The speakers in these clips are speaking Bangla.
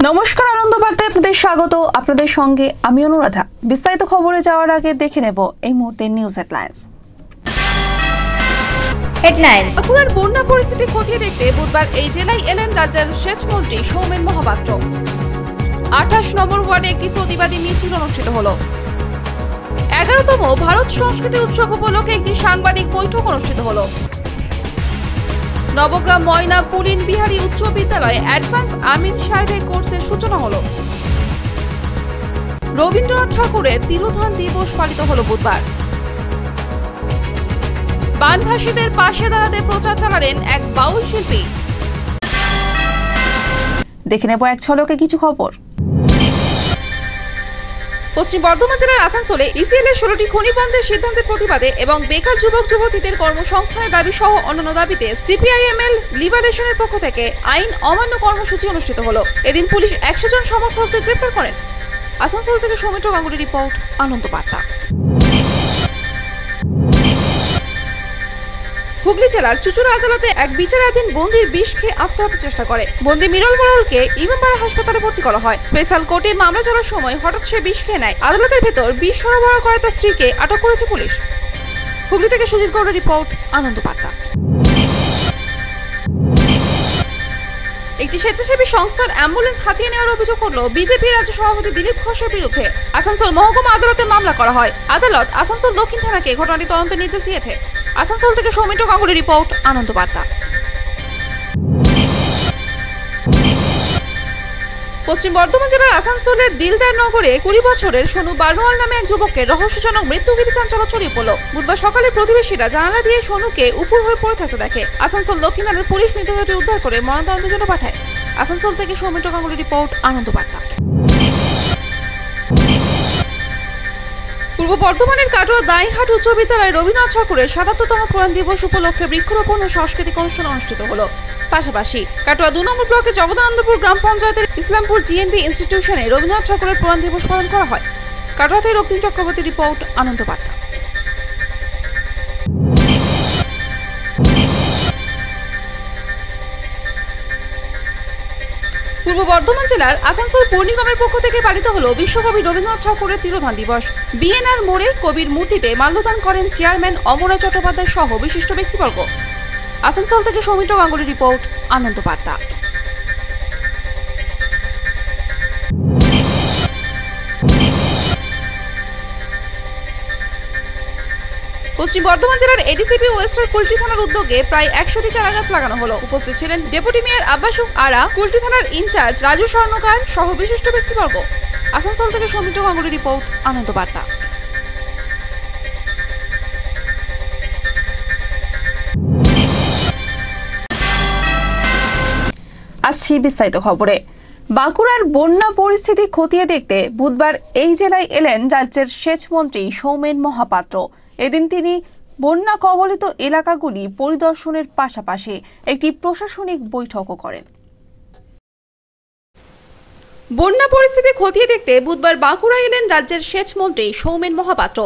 নমস্কার, আনন্দ বার্তায় আপনাদের স্বাগত। আপনাদের সঙ্গে আমি অনুরাধা। বিস্তারিত খবরে যাওয়ার আগে দেখে নেব এই মুহূর্তের নিউজ হেডলাইন্স। বাঁকুড়ার বন্যা পরিস্থিতি খতিয়ে দেখতে বুধবার এই জেলায় এলেন রাজ্যের সেচ মন্ত্রী সৌমেন মহাপাত্র। 28 নম্বর ওয়ার্ডে একটি প্রতিবাদী মিছিল অনুষ্ঠিত হলো। 11তম ভারত সংস্কৃতি উৎসব উপলক্ষে একটি সাংবাদিক বৈঠক অনুষ্ঠিত হলো। নবগ্রাম ময়না পুলিন বিহারী উচ্চ বিদ্যালয়ে অ্যাডভান্স আমিন সার্ভে কোর্সের সূচনা হলো। রবীন্দ্রনাথ ঠাকুরের তিরোধান দিবস পালিত হলো বুধবার। বানভাসীদের পাশে দাঁড়াতে প্রচার চালালেন এক বাউল শিল্পী। দেখে নেব এক ঝলকে কিছু খবর। পশ্চিম বর্ধমান জেলার আসানসোলে ইসিএল এর 16টি খনি বন্ধের সিদ্ধান্তের প্রতিবাদে এবং বেকার যুবক যুবতীদের কর্মসংস্থানের দাবি সহ অন্যান্য দাবিতে সিপিআইএমএল লিবারেশনের পক্ষ থেকে আইন অমান্য কর্মসূচি অনুষ্ঠিত হলো। এদিন পুলিশ 100 জন সমর্থকদের গ্রেফতার করেন। আসানসোল থেকে সৌমিত্র গাঙ্গুলির রিপোর্ট, আনন্দ বার্তা। হুগলি জেলার চুচুড়া আদালতে এক বিচারাধীন বন্দির বিষ খেয়ে আত্মহত্যার চেষ্টা করে। বন্দি মিরল মোড়লকে ইমামবাড়া হাসপাতালে ভর্তি করা হয়। স্পেশাল কোর্টে মামলা চলার সময় হঠাৎ সে বিষ খেয়ে নেয়। আদালতের ভেতর বিষ সরবরাহ করে তার স্ত্রীকে আটক করেছে পুলিশ। হুগলি থেকে সুজিত গৌড়ের রিপোর্ট, আনন্দ বার্তা। একটি স্বেচ্ছাসেবী সংস্থার অ্যাম্বুলেন্স হাতিয়ে নেওয়ার অভিযোগ করল বিজেপি রাজ্য সভাপতি দিলীপ ঘোষের বিরুদ্ধে। আসানসোল মহকুমা আদালতে মামলা করা হয়। আদালত আসানসোল দক্ষিণ থানাকে ঘটনাটি তদন্তের নির্দেশ দিয়েছে। আসানসোল থেকে সৌমিত্র গাঙ্গুলির রিপোর্ট, আনন্দ বার্তা। পশ্চিম বর্ধমান জেলার আসানসোলের দিলদার নগরে 20 বছরের সোনু বার্নোয়াল নামে এক যুবকের রহস্যজনক মৃত্যুঘিরে চাঞ্চল্য ছড়িয়ে পড়ল। বুধবার সকালে প্রতিবেশীরা জানালা দিয়ে সোনুকে উপর হয়ে পড়ে থাকতে দেখে। আসানসোল দক্ষিণ থানার পুলিশ মৃতদেহটি উদ্ধার করে ময়নাতদন্তের জন্য পাঠায়। আসানসোল থেকে সৌমিত্র গাঙ্গুলির রিপোর্ট, আনন্দ বার্তা। পূর্ব বর্ধমানের কাটোয়া দাইহাট উচ্চ বিদ্যালয়ে রবীন্দ্রনাথ ঠাকুরের 77তম প্রয়াণ দিবস উপলক্ষে বৃক্ষরোপণ ও সাংস্কৃতিক অনুষ্ঠান অনুষ্ঠিত হলো। পাশাপাশি কাটোয়া 2 নম্বর ব্লকের জগদানন্দপুর গ্রাম পঞ্চায়েতের ইসলামপুর জিএনবি ইনস্টিটিউশনে রবীন্দ্রনাথ ঠাকুরের প্রয়াণ দিবস পালন করা হয়। কাটোয়া থেকে রক্তিম চক্রবর্তীর রিপোর্ট, আনন্দ বার্তা। পূর্ব বর্ধমান জেলার আসানসোল পৌর নিগমের পক্ষ থেকে পালিত হলো বিশ্বকবি রবীন্দ্রনাথ ঠাকুরের তিরোধান দিবস। বিএনআর মোড়ে কবির মূর্তিতে মাল্যদান করেন চেয়ারম্যান অমরা চট্টোপাধ্যায় সহ বিশিষ্ট ব্যক্তিবর্গ। আসানসোল থেকে সৌমিত্র গাঙ্গুলির রিপোর্ট, আনন্দ বার্তা। পশ্চিম বর্ধমান জেলার এডিসিপি ওয়েস্টার কুলটি থানার উদ্যোগে প্রায় 100টি চারা গাছ লাগানো হলো। উপস্থিত ছিলেন ডেপুটি মেয়র আব্বাসুক আরা, কুলটি থানার ইনচার্জ রাজু স্বর্ণকার সহ বিশিষ্ট ব্যক্তিবর্গ। আসানসোল থেকে সৌমিত্র গাঙ্গুলির রিপোর্ট, আনন্দ বার্তা। আসছি বিস্তারিত খবরে। বাঁকুড়ার বন্যা পরিস্থিতি খতিয়ে দেখতে বুধবার এই জেলায় এলেন রাজ্যের সেচ মন্ত্রী সৌমেন মহাপাত্র। এদিন তিনি বন্যা কবলিত এলাকাগুলি পরিদর্শনের পাশাপাশি একটি প্রশাসনিক বৈঠকও করেন। বন্যা পরিস্থিতি খতিয়ে দেখতে বুধবার বাঁকুড়া এলেন রাজ্যের সেচ মন্ত্রী সৌমেন মহাপাত্র।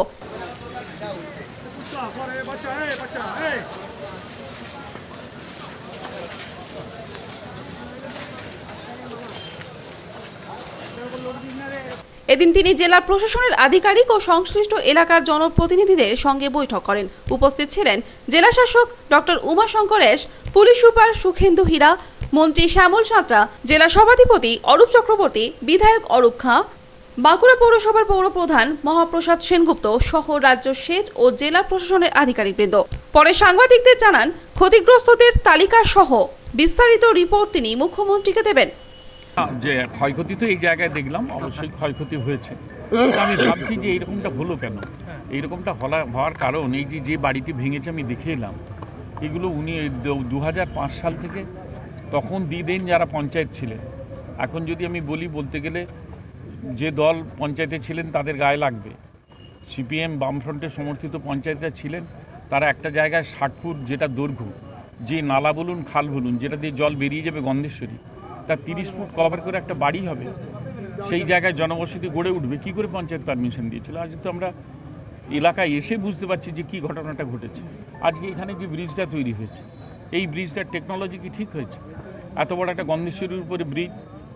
এদিন তিনি জেলা প্রশাসনের আধিকারিক ও সংশ্লিষ্ট এলাকার জনপ্রতিনিধিদের সঙ্গে বৈঠক করেন। উপস্থিত ছিলেন জেলা শাসক doctor Umashankar S, police super Sukhendu Hira, মন্ত্রী শ্যামল সাঁতরা, জেলা সভাধিপতি অরূপ চক্রবর্তী, বিধায়ক অরূপ খাঁ, বাঁকুড়া পৌরসভার পৌরপ্রধান মহাপ্রসাদ সেনগুপ্ত সহ রাজ্য সেচ ও জেলা প্রশাসনের আধিকারিকবৃন্দ। পরে সাংবাদিকদের জানান, ক্ষতিগ্রস্তদের তালিকা সহ বিস্তারিত রিপোর্ট তিনি মুখ্যমন্ত্রীকে দেবেন। যে ক্ষয়ক্ষতি তো এই জায়গায় দেখলাম, অবশ্যই ক্ষয়ক্ষতি হয়েছে। আমি ভাবছি যে এইরকমটা হলো কেন। এইরকমটা হওয়ার কারণ এই যে বাড়িটি ভেঙেছে আমি দেখে এলাম, এগুলো উনি 2005 সাল থেকে তখন দিন যারা পঞ্চায়েত ছিলেন। এখন যদি আমি বলতে গেলে যে দল পঞ্চায়েতে ছিলেন তাদের গায়ে লাগবে। সিপিএম বামফ্রন্টের সমর্থিত পঞ্চায়েতরা ছিলেন, তারা একটা জায়গায় 60 ফুট যেটা দৈর্ঘ্য, যে নালা বলুন খাল বলুন যেটা দিয়ে জল বেরিয়ে যাবে গন্ধেশ্বরী, তার 30 ফুট কভার করে একটা বাড়ি হবে। সেই জায়গায় জনবসতি গড়ে উঠবে, কি করে পঞ্চায়েত পারমিশন দিয়েছিল? আজ তো আমরা এলাকায় এসে বুঝতে পারছি যে কি ঘটনাটা ঘটেছে। আজকে এখানে যে ব্রিজটা তৈরি হয়েছে, এই ব্রিজটার টেকনোলজি কি ঠিক হয়েছে? এত বড় একটা গন্ধেশ্বরীর উপরে ব্রিজ,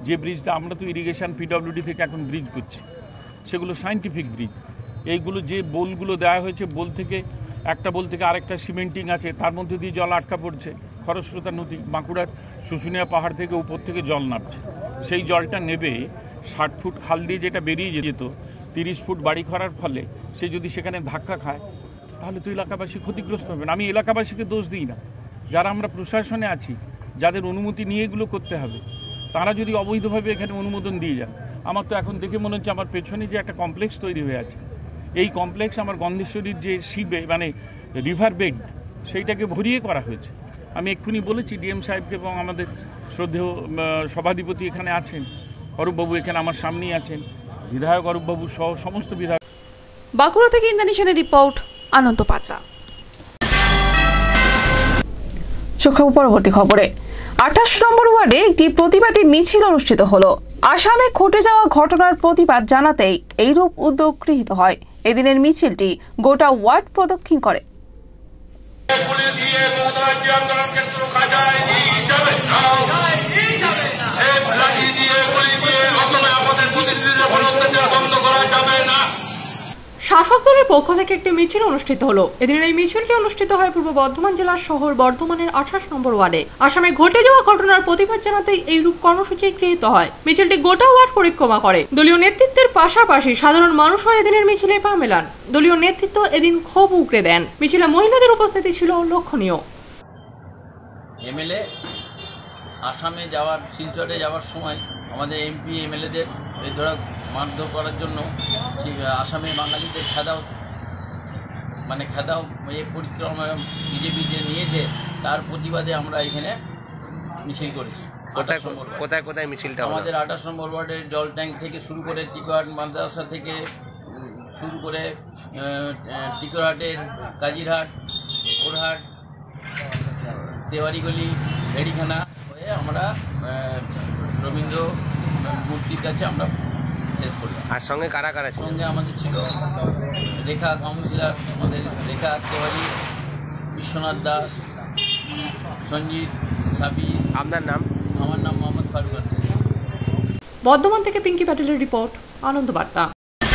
যে ব্রিজটা আমরা তো ইরিগেশন পিডব্লিউডি থেকে এখন ব্রিজ করছি, সেগুলো সায়েন্টিফিক ব্রিজ। এইগুলো যে বোলগুলো দেওয়া হয়েছে, বোল থেকে একটা বোল থেকে আরেকটা সিমেন্টিং আছে, তার মধ্যে দিয়ে জল আটকা পড়ছে। খরস্রোতা নদী, বাঁকুড়ার শুশুনিয়া পাহাড় থেকে উপর থেকে জল নামছে, সেই জলটা নেবে 60 ফুট খাল দিয়ে যেটা বেরিয়ে যেত 30 ফুট বাড়ি করার ফলে সে যদি সেখানে ধাক্কা খায় তাহলে তো এলাকাবাসী ক্ষতিগ্রস্ত হবেন। আমি এলাকাবাসীকে দোষ দিই না, যারা আমরা প্রশাসনে আছি, যাদের অনুমতি নিয়ে এগুলো করতে হবে, তারা যদি অবৈধভাবে এখানে অনুমোদন দিয়ে যান। আমার তো এখন দেখে মনে হচ্ছে আমার পেছনে যে একটা কমপ্লেক্স তৈরি হয়ে আছে, এই কমপ্লেক্স আমার গন্ধেশ্বরীর যে শিবে মানে রিভার বেড, সেইটাকে ভরিয়ে করা হয়েছে। আমি এক্ষুনি বলেছি ডিএম সাহেবকে, এবং আমাদের শ্রদ্ধেয় সভাধিপতি এখানে আছেন, অরূপবাবু এখানে আমার সামনেই আছেন, বিধায়ক অরূপবাবু সহ সমস্ত বিধায়ক। বাঁকুড়া থেকে ইন্দ্রানিশানের রিপোর্ট, আনন্দ বার্তা। চোখ রাখবো পরবর্তী খবরে। 28 নম্বর ওয়ার্ডে একটি প্রতিবাদী মিছিল অনুষ্ঠিত হলো। আসামে ঘটে যাওয়া ঘটনার প্রতিবাদ জানাতেই এইরূপ উদ্যোগ গৃহীত হয়। এদিনের মিছিলটি গোটা ওয়ার্ড প্রদক্ষিণ করে। শাসক দলের পক্ষ থেকে একটি মিছিল অনুষ্ঠিত হলো। এদিনের এই মিছিলটি অনুষ্ঠিত হয় পূর্ব বর্ধমান জেলার শহর বর্ধমানের 28 নম্বর ওয়ার্ডে। আসামে ঘটে যাওয়া ঘটনার প্রতিবাদ জানাতেই এই রূপ কর্মসূচি গৃহীত হয়। মিছিলটি গোটা ওয়ার্ড পরিক্রমা করে। দলীয় নেতৃত্বের পাশাপাশি সাধারণ মানুষও এদিনের মিছিলে পা মেলান। দলীয় নেতৃত্ব এদিন ক্ষোভ উগরে দেন। মিছিলে মহিলাদের উপস্থিতি ছিল লক্ষণীয়। এমএলএ আসামে যাওয়ার, শিলচরে যাওয়ার সময় আমাদের এমপি এমএলএদের ধরা মারধর করার জন্য আসামে বাঙালিদের খেদাও পরিক্রমা বিজেপি যে নিয়েছে, তার প্রতিবাদে আমরা এখানে মিছিল করেছি। কোথায় কোথায় মিছিলটা? আমাদের 28 নম্বর ওয়ার্ডের জল ট্যাঙ্ক থেকে শুরু করে টিকরহাট মাদ্রাসা থেকে শুরু করে টিকরহাটের কাজিরহাট, ওরহাট, তেওয়ারিগলি, ভেড়িখানা হয়ে আমরা রবীন্দ্র মূর্তির কাছে আমরা শেষ করি। আর সঙ্গে কারা কারা ছিল? সঙ্গে আমাদের ছিল রেখা কাউন্সিলর, আমাদের রেখা তেওয়ারি, বিশ্বনাথ দাস, সঞ্জিত সাবি। আপনার নাম? আমার নাম মোহাম্মদ ফারুক আনসারি। বর্ধমান থেকে পিঙ্কি প্যাটেলের রিপোর্ট, আনন্দ বার্তা।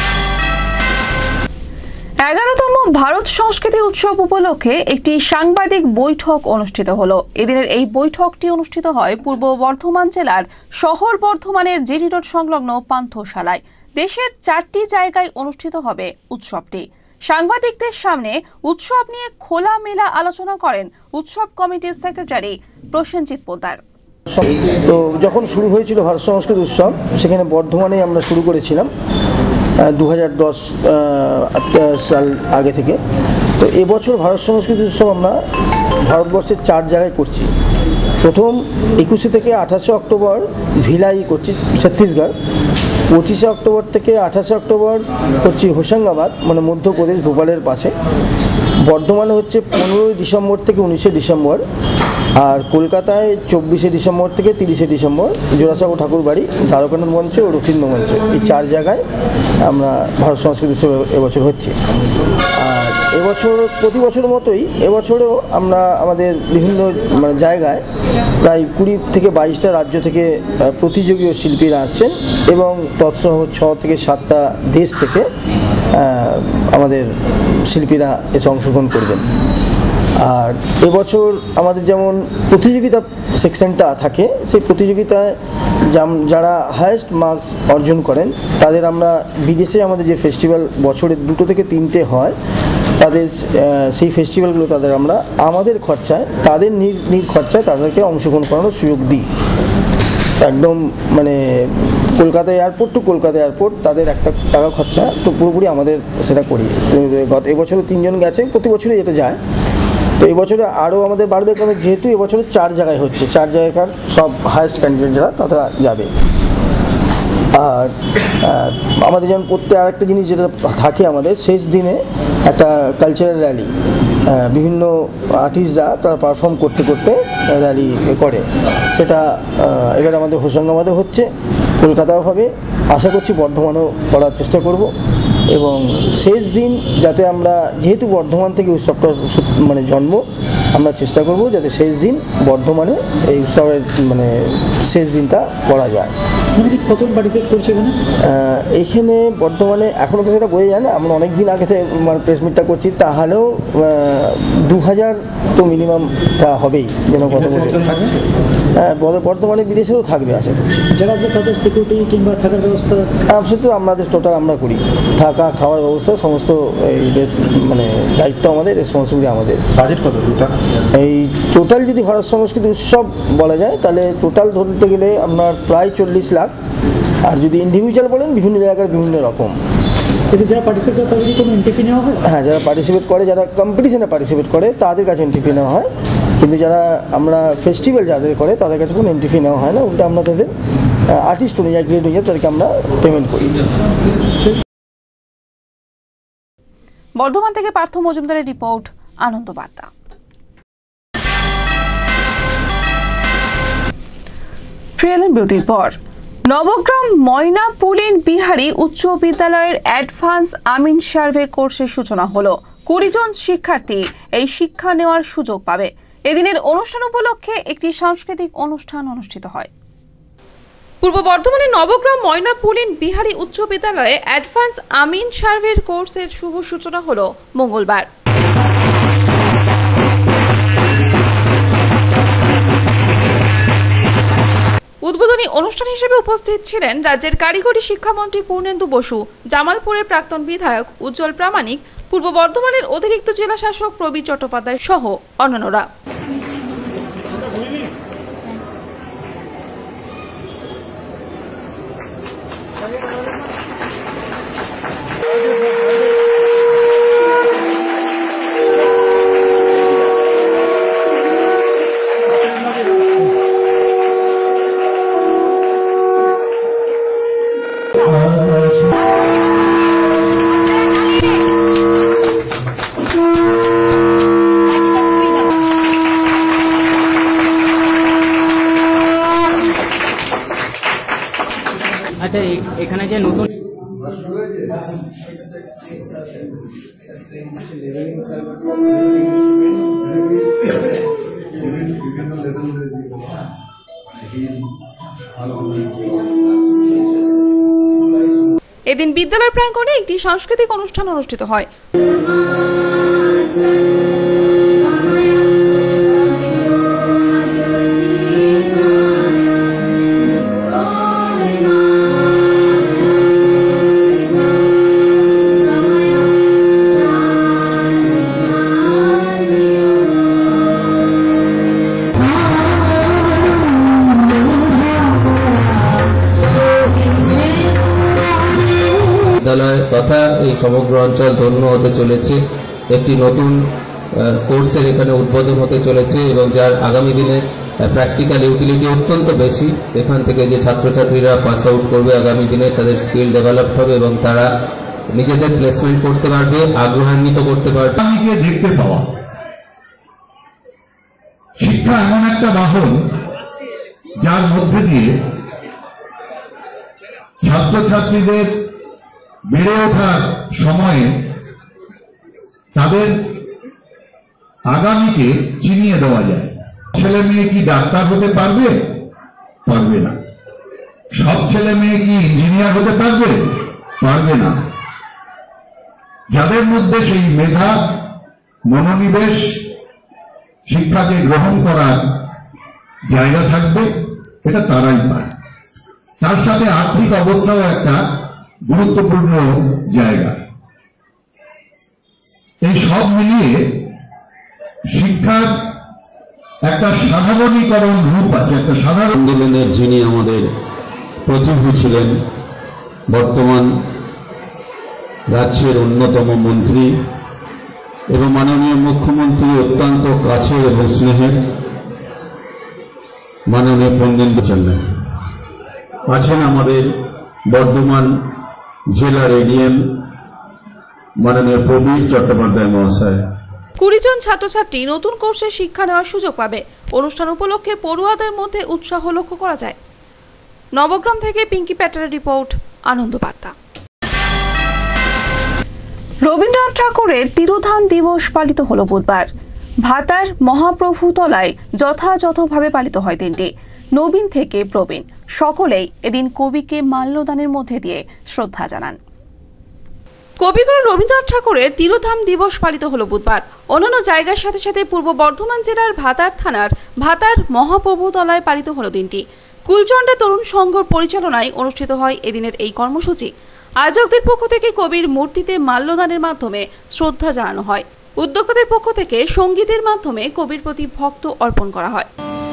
11তম ভারত সংস্কৃতি উৎসব উপলক্ষে একটি সাংবাদিক বৈঠক অনুষ্ঠিত হলো। এদিনের এই বৈঠকটি অনুষ্ঠিত হয় পূর্ব বর্ধমান জেলার শহর বর্ধমানের জিটি রোড সংলগ্ন পান্থশালায়। দেশের 4টি জায়গায় অনুষ্ঠিত হবে উৎসবটি। সাংবাদিকদের সামনে উৎসব নিয়ে খোলামেলা আলোচনা করেন উৎসব কমিটির সেক্রেটারি প্রসেনজিৎ পোদ্দার। তো যখন শুরু হয়েছিল ভারত সংস্কৃতি উৎসব, সেখানে বর্ধমানে আমরা শুরু করেছিলাম 2010 সাল আগে থেকে। তো এবছর ভারত সংস্কৃতি উৎসব আমরা ভারতবর্ষের 4 জায়গায় করছি। প্রথম 21 থেকে 28 অক্টোবর ভিলাই করছি ছত্তিশগড়, 25 অক্টোবর থেকে 28 অক্টোবর করছি হোশাঙ্গাবাদ মানে মধ্যপ্রদেশ ভোপালের পাশে। বর্ধমানে হচ্ছে 15 ডিসেম্বর থেকে 19 ডিসেম্বর, আর কলকাতায় 24 ডিসেম্বর থেকে 30 ডিসেম্বর জোড়াসাঁকো ঠাকুর বাড়ি, দ্বারকানাথ মঞ্চ ও রথীন্দ্র মঞ্চ। এই 4 জায়গায় আমরা ভারত সংস্কৃতি উৎসব এবছর হচ্ছে। আর এবছর প্রতি বছরের মতোই এবছরেও আমরা আমাদের বিভিন্ন জায়গায় প্রায় 20 থেকে 22টা রাজ্য থেকে প্রতিযোগী শিল্পীরা আসছেন, এবং তৎসহ 6 থেকে 7টা দেশ থেকে আমাদের শিল্পীরা এসে অংশগ্রহণ করবেন। আর এবছর আমাদের যেমন প্রতিযোগিতা সেকশনটা থাকে, সেই প্রতিযোগিতায় যারা হায়েস্ট মার্কস অর্জন করেন তাদের আমরা বিদেশে আমাদের যে ফেস্টিভ্যাল বছরে 2 থেকে 3টে হয়, তাদের সেই ফেস্টিভ্যালগুলো তাদের আমরা আমাদের খরচায়, তাদের নিজ খরচায় তাদেরকে অংশগ্রহণ করানোর সুযোগ দিই। একদম Kolkata airport to Kolkata airport তাদের 1 টাকা খরচা, তো পুরোপুরি আমাদের সেটা করি। গত এবছরও 3 জন গেছে, প্রতি বছরই এটা যায়। তো এবছরে আরও আমাদের বাড়বে, কারণ যেহেতু এবছরে 4 জায়গায় হচ্ছে, 4 জায়গার সব হায়েস্ট ক্যান্ডিডেট যারা তারা যাবে। আর আমাদের যেমন আরেকটা জিনিস যেটা থাকে, আমাদের শেষ দিনে একটা কালচারাল র্যালি, বিভিন্ন আর্টিস্টরা তারা পারফর্ম করতে করতে র্যালি করে। সেটা এবার আমাদের হোশাঙ্গাবাদে হচ্ছে, কলকাতাও হবে, আশা করছি বর্ধমানেও করার চেষ্টা করব। এবং শেষ দিন যাতে আমরা, যেহেতু বর্ধমান থেকে উৎসবটা জন্ম, আমরা চেষ্টা করব যাতে শেষ দিন বর্ধমানে এই উৎসবের শেষ দিনটা করা যায়। আনুমানিক কতজন পার্টিসিপেট করছে এখানে? এখানে বর্তমানে এখনও তো সেটা বোঝা যায় না, আমরা অনেক দিন আগে থেকে মানে প্রেস মিটটা করছি, তাহলেও 2000 তো মিনিমাম তা হবেই যেন কত বর্তমানে বিদেশেও থাকবে আশা করছি। যারা আসবে তাদের সিকিউরিটি কিংবা থাকার ব্যবস্থা সেটা তো আমাদের টোটাল আমরা করি, থাকা খাওয়ার ব্যবস্থা সমস্ত এই মানে দায়িত্ব আমাদের, রেসপন্সিবিলিটি আমাদের। বাজেট কত টোটাল? এই টোটাল যদি ভারত সংস্কৃতি উৎসব বলা যায় তাহলে টোটাল ধরতে গেলে আপনার প্রায় 40 লাখ, আর যদি ইন্ডিভিজুয়াল বলেন বিভিন্ন জায়গার বিভিন্ন রকম। এতে যারা পার্টিসিপেট করে তাদের কোনো এন্ট্রি ফি নেওয়া হয়? হ্যাঁ, যারা পার্টিসিপেট করে, যারা কম্পিটিশনে পার্টিসিপেট করে তাদের কাছে এন্ট্রি ফি নেওয়া হয়, কিন্তু যারা আমরা ফেস্টিভ্যাল যাদের করে তাদের কাছে কোনো এন্ট্রি ফি নেওয়া হয় না, উল্টে আমরা তাদের আর্টিস্ট অনুযায়ী গ্রেড অনুযায়ী তাদেরকে আমরা পেমেন্ট করি। বর্ধমান থেকে পার্থ মজুমদারের রিপোর্ট, আনন্দ বার্তা। ফিরে বিরতির পর নবগ্রাম ময়না পুলিন বিহারী উচ্চ বিদ্যালয়ের অ্যাডভান্স আমিন সার্ভে কোর্সের সূচনা হলো। 20 জন শিক্ষার্থী এই শিক্ষা নেওয়ার সুযোগ পাবে। এদিনের অনুষ্ঠান উপলক্ষে একটি সাংস্কৃতিক অনুষ্ঠান অনুষ্ঠিত হয়। পূর্ব বর্ধমানের নবগ্রাম ময়না পুলিন বিহারী উচ্চ বিদ্যালয়ে অ্যাডভান্স আমিন সার্ভের কোর্সের শুভ সূচনা হলো মঙ্গলবার। উদ্বোধনী অনুষ্ঠান হিসেবে উপস্থিত ছিলেন রাজ্যের কারিগরি শিক্ষামন্ত্রী পূর্ণেন্দু বসু, জামালপুরের প্রাক্তন বিধায়ক উজ্জ্বল প্রামাণিক, পূর্ব বর্ধমানের অতিরিক্ত জেলা শাসক প্রবীর চট্টোপাধ্যায় সহ অন্যান্যরা। আচ্ছা, এখানে যে নতুন এদিন বিদ্যালয় প্রাঙ্গণে একটি সাংস্কৃতিক অনুষ্ঠান অনুষ্ঠিত হয়। বিদ্যালয় তথা এই সমগ্র অঞ্চল ধন্য হতে চলেছে। একটি নতুন কোর্সের এখানে উদ্বোধন হতে চলেছে এবং যার আগামী দিনে প্র্যাকটিক্যাল ইউটিলিটি অত্যন্ত বেশি। এখান থেকে যে ছাত্রছাত্রীরা পাস আউট করবে আগামী দিনে তাদের স্কিল ডেভেলপ হবে এবং তারা নিজেদের প্লেসমেন্ট করতে পারবে, আগ্রহান্বিত করতে পারবে। দেখতে পাওয়া শিক্ষা এমন একটা বাহন যার মধ্যে দিয়ে ছাত্রছাত্রীদের বেড়ে ওঠার সময়ে তাদের আগামীকে চিনিয়ে দেওয়া যায়। ছেলে মেয়ে কি ডাক্তার হতে পারবে? পারবে না। সব ছেলে মেয়ে কি ইঞ্জিনিয়ার হতে পারবে? পারবে না। যাদের মধ্যে সেই মেধা, মনোনিবেশ, শিক্ষাকে গ্রহণ করার জায়গা থাকবে, এটা তারাই পায়। তার সাথে আর্থিক অবস্থাও একটা গুরুত্বপূর্ণ জায়গা। এই সব মিলিয়ে শিক্ষার একটা সাধারণীকরণ রূপ আছে, একটা সাধারণ আন্দোলনের যিনি আমাদের প্রতিভূ ছিলেন, বর্তমান রাজ্যের অন্যতম মন্ত্রী এবং মাননীয় মুখ্যমন্ত্রী অত্যন্ত কাছের এবং স্নেহের মাননীয় পূর্ণেন্দু চন্দ্র আছেন আমাদের বর্ধমান জেলার এডিএম মাননীয় প্রবীর চট্টোপাধ্যায় মহাশয়। 20 জন ছাত্রছাত্রী নতুন কোর্সে শিক্ষা নেওয়ার সুযোগ পাবে। অনুষ্ঠান উপলক্ষে পড়ুয়াদের মধ্যে উৎসাহ লক্ষ্য করা যায়। নবগ্রাম থেকে পিঙ্কি প্যাটারের রিপোর্ট, আনন্দ বার্তা। রবীন্দ্রনাথ ঠাকুরের তিরোধান দিবস পালিত হলো বুধবার। ভাতার মহাপ্রভুতলায় যথাযথভাবে পালিত হয় দিনটি। নবীন থেকে প্রবীণ সকলেই এদিন কবিকে মাল্যদানের মধ্যে দিয়ে শ্রদ্ধা জানান। কবিগুরু রবীন্দ্রনাথ ঠাকুরের তিরোধাম দিবস পালিত হলো বুধবার। অন্যান্য জায়গার সাথে সাথে পূর্ব বর্ধমান জেলার ভাতার থানার ভাতার মহাপ্রভুতলায় পালিত হলো দিনটি। কুলচন্ডা তরুণ সংঘর পরিচালনায় অনুষ্ঠিত হয় এদিনের এই কর্মসূচি। আয়োজকদের পক্ষ থেকে কবির মূর্তিতে মাল্যদানের মাধ্যমে শ্রদ্ধা জানানো হয়। উদ্যোক্তাদের পক্ষ থেকে সঙ্গীতের মাধ্যমে কবির প্রতি ভক্ত অর্পণ করা হয়।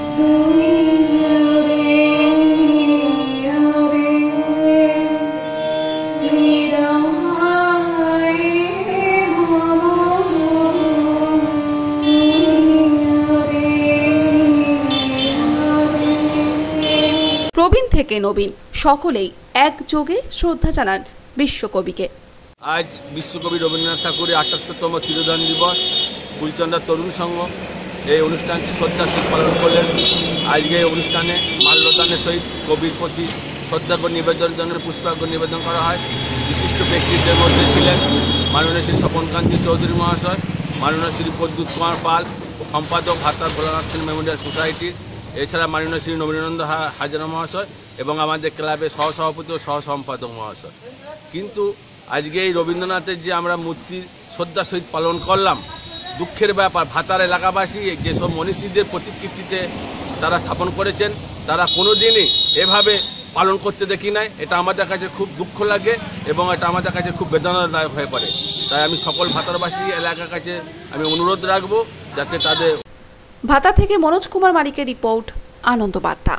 প্রবীণ থেকে নবীন সকলেই একযোগে শ্রদ্ধা জানান বিশ্বকবিকে। আজ বিশ্বকবি রবীন্দ্রনাথ ঠাকুরের ৭৮তম তিরোধান দিবস। কুলচন্ডা তরুণ সংঘ এই অনুষ্ঠানটি শ্রদ্ধার সহিত পালন করলেন। আজকে এই অনুষ্ঠানে মাল্যদানের সহিত কবির প্রতি শ্রদ্ধার্ঘ্য নিবেদন জন্য পুষ্পার্ঘ্য নিবেদন করা হয়। বিশিষ্ট ব্যক্তিদের মধ্যে ছিলেন মাননীয় শ্রী স্বপনকান্তি চৌধুরী মহাশয়, মাননীয় শ্রী প্রদ্যুৎ কুমার পাল, সম্পাদক ভাতার ভোলানাথ সেন মেমোরিয়াল সোসাইটির, এছাড়া মাননীয় শ্রী নবীনানন্দ হাজরা মহাশয় এবং আমাদের ক্লাবের সহসভাপতি ও সহ সম্পাদক মহাশয়। কিন্তু আজকে এই রবীন্দ্রনাথের যে আমরা মূর্তি শ্রদ্ধার সহিত পালন করলাম, দুঃখের ব্যাপার ভাতার এলাকাবাসী যেসব মনীষীদের প্রতিকৃতিতে তারা স্থাপন করেছেন তারা কোনোদিনই এভাবে পালন করতে দেখি নাই। এটা আমাদের কাছে খুব দুঃখ লাগে এবং এটা আমাদের কাছে খুব বেদনাদায়ক হয়ে পড়ে। তাই আমি সকল ভাতারবাসী এলাকার কাছে আমি অনুরোধ রাখবো যাতে তাদের। ভাতা থেকে মনোজ কুমার মালিকের রিপোর্ট, আনন্দ বার্তা।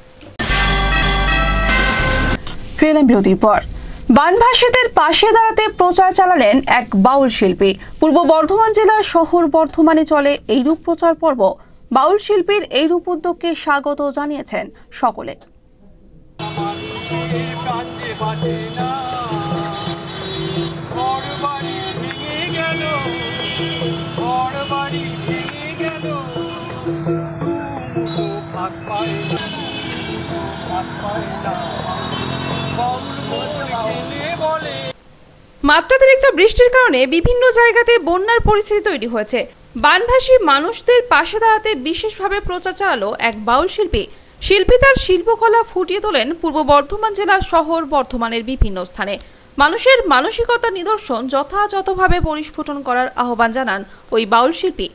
ফিরলাম বিরতির পর। বানভাসীদের পাশে দাঁড়াতে প্রচার চালালেন এক বাউল শিল্পী। পূর্ব বর্ধমান জেলার শহর বর্ধমানে চলে এইরূপ প্রচার পর্ব। বাউল শিল্পীর এইরূপ উদ্যোগকে স্বাগত জানিয়েছেন সকলে। মাত্রাতিরিক্ত বৃষ্টির কারণে বিভিন্ন জায়গাতে বন্যার পরিস্থিতি তৈরি হয়েছে। বানভাসী মানুষদের পাশে দাঁড়াতে বিশেষভাবে প্রচার চালালো এক বাউল শিল্পী। শিল্পী তার শিল্পকলা ফুটিয়ে তোলেন পূর্ব বর্ধমান জেলার শহর বর্ধমানের বিভিন্ন স্থানে। মানুষের মানসিকতার নিদর্শন যথাযথভাবে পরিস্ফুটন করার আহ্বান জানান ওই বাউল শিল্পী।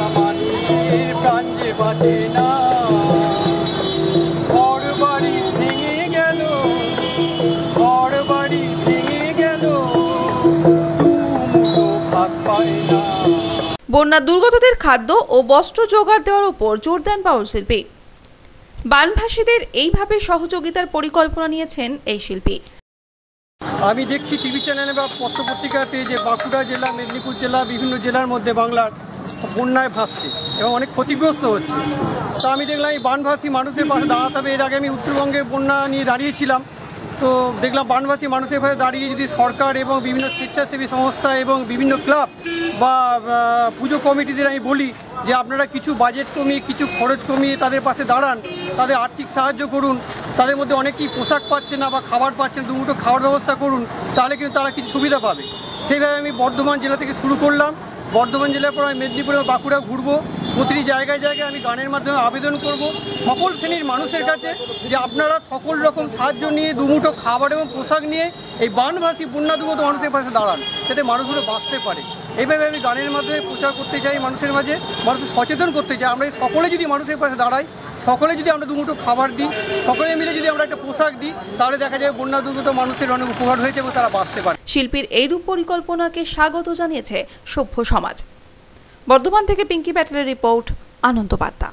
বন্যা দুর্গতদের খাদ্য ও বস্ত্র জোগাড় দেওয়ার উপর জোর দেন বাউল শিল্পী। বানভাসীদের এইভাবে সহযোগিতার পরিকল্পনা নিয়েছেন এই শিল্পী। আমি দেখছি টিভি চ্যানেলে বা পত্রপত্রিকাতে যে বাঁকুড়া জেলা, মেদিনীপুর জেলা, বিভিন্ন জেলার মধ্যে বাংলার বন্যায় ভাসছে এবং অনেক ক্ষতিগ্রস্ত হচ্ছে। তো আমি দেখলাম এই বানভাসী মানুষের পাশে দাঁড়াতে হবে। এর আগে আমি উত্তরবঙ্গে বন্যা নিয়ে দাঁড়িয়েছিলাম, তো দেখলাম বানভাসী মানুষের পাশে দাঁড়িয়ে যদি সরকার এবং বিভিন্ন স্বেচ্ছাসেবী সংস্থা এবং বিভিন্ন ক্লাব বা পুজো কমিটিদের আমি বলি যে আপনারা কিছু বাজেট কমিয়ে, কিছু খরচ কমিয়ে তাদের পাশে দাঁড়ান, তাদের আর্থিক সাহায্য করুন। তাদের মধ্যে অনেকেই পোশাক পাচ্ছে না বা খাবার পাচ্ছেন, দুমুঠো খাওয়ার ব্যবস্থা করুন, তাহলে কিন্তু তারা কিছু সুবিধা পাবে। সেইভাবে আমি বর্ধমান জেলা থেকে শুরু করলাম। বর্ধমান জেলার পর আমি মেদিনীপুর এবং বাঁকুড়া ঘুরবো। প্রতিটি জায়গায় জায়গায় আমি গানের মাধ্যমে আবেদন করব সকল শ্রেণীর মানুষের কাছে যে আপনারা সকল রকম সাহায্য নিয়ে, দুমুঠো খাবার এবং পোশাক নিয়ে এই বানভাসী বন্যা দুর্গত মানুষের পাশে দাঁড়ান, যাতে মানুষগুলো বাঁচতে পারে। এইভাবে আমি গানের মাধ্যমে প্রচার করতে চাই, মানুষের মাঝে মানুষকে সচেতন করতে চাই। আমরা সকলে যদি মানুষের পাশে দাঁড়াই, সকলে যদি আমরা দুমুঠো খাবার দিই, সকলে মিলে যদি আমরা একটা পোশাক দিই, তাহলে দেখা যায় বন্যা দুর্গত মানুষের অনেক উপকার হয়েছে এবং তারা বাঁচতে পারে। শিল্পীর এইরূপ পরিকল্পনাকে স্বাগত জানিয়েছে সভ্য সমাজ। বর্ধমান থেকে পিঙ্কি প্যাটেলের রিপোর্ট, আনন্দ বার্তা।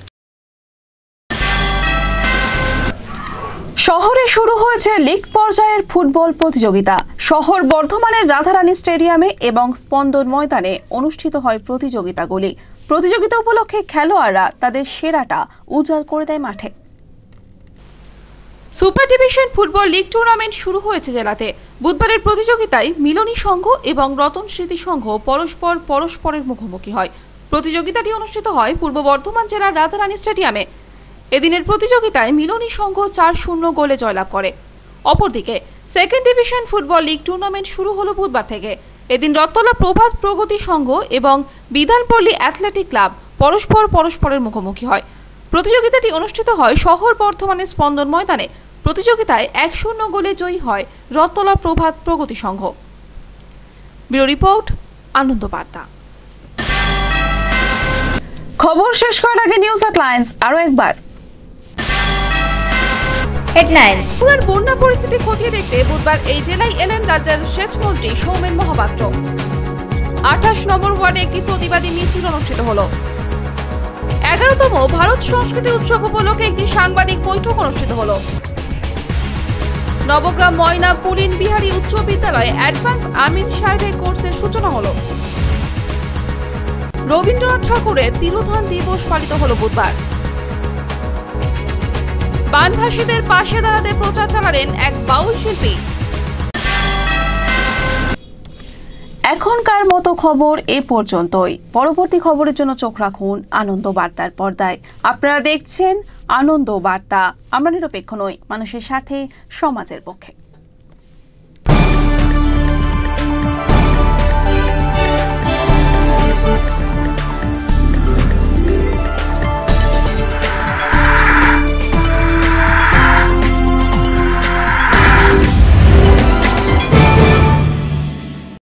শহরে শুরু হয়েছে লিগ পর্যায়ের ফুটবল প্রতিযোগিতা। শহর বর্ধমানের রাধারানী স্টেডিয়ামে এবং স্পন্দন ময়দানে অনুষ্ঠিত হয় প্রতিযোগিতাগুলি। প্রতিযোগিতা উপলক্ষে খেলোয়াড়রা তাদের সেরাটা উজাড় করে দেয় মাঠে। Super division football league tournament শুরু হয়েছে জেলাতে। বুধবারের প্রতিযোগিতায় মিলনী সংঘ এবং রতন স্মৃতি সংঘ পরস্পরের মুখোমুখি হয়। প্রতিযোগিতাটি অনুষ্ঠিত হয় পূর্ব বর্ধমান জেলার রাধারানী স্টেডিয়ামে। এদিনের প্রতিযোগিতায় মিলনী সংঘ ৪-০ গোলে জয়লাভ করে। অপরদিকে second division football league tournament শুরু হলো বুধবার থেকে। এদিন রথতলা প্রভাত প্রগতি সংঘ এবং বিধানপল্লী অ্যাথলেটিক ক্লাব পরস্পরের মুখোমুখি হয়। প্রতিযোগিতাটি অনুষ্ঠিত হয় শহর বর্ধমানের স্পন্দন ময়দানে। প্রতিযোগিতায় 1-0 গোলে জয়ী হয় রথতলা প্রভাত প্রগতি সংঘ। ব্যুরো রিপোর্ট, আনন্দ বার্তা। খবর শেষ করার আগে নিউজ হেডলাইন্স আরো একবার। হেডলাইন্স। বন্যা পরিস্থিতি খতিয়ে দেখতে বুধবার এই জেলায় এলেন রাজ্যের সেচ মন্ত্রী সৌমেন মহাপাত্র। 28 নম্বর ওয়ার্ডে একটি প্রতিবাদী মিছিল অনুষ্ঠিত হলো। 11তম ভারত সংস্কৃতি উৎসব উপলক্ষে একটি সাংবাদিক বৈঠক অনুষ্ঠিত হলো। নবগ্রাম ময়না পুলিন বিহারী উচ্চ বিদ্যালয়ে অ্যাডভান্স আমিন সার্ভে কোর্সের সূচনা হলো। রবীন্দ্রনাথ ঠাকুরের তিরোধান দিবস পালিত হলো বুধবার। বানভাসীদের পাশে দাঁড়াতে প্রচার চালালেন এক বাউল শিল্পী। এখনকার মতো খবর এ পর্যন্তই। পরবর্তী খবরের জন্য চোখ রাখুন আনন্দ বার্তার পর্দায়। আপনারা দেখছেন আনন্দ বার্তা। আমরা নিরপেক্ষ নই, মানুষের সাথে, সমাজের পক্ষে।